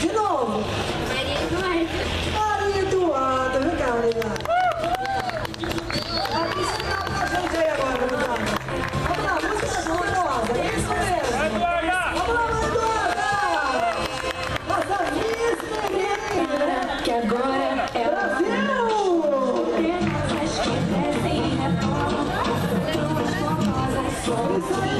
De novo. Maria Eduarda. Maria Eduarda, vem cá, Maria Eduarda. Aqui você tá com a gente aí agora, Maria Eduarda. Vamos lá, música da João Eduarda. É isso mesmo. Vamos lá, Maria Eduarda. Nossa Miss Terrível. Que agora é o Brasil. Acho que descem na porta. Isso aí.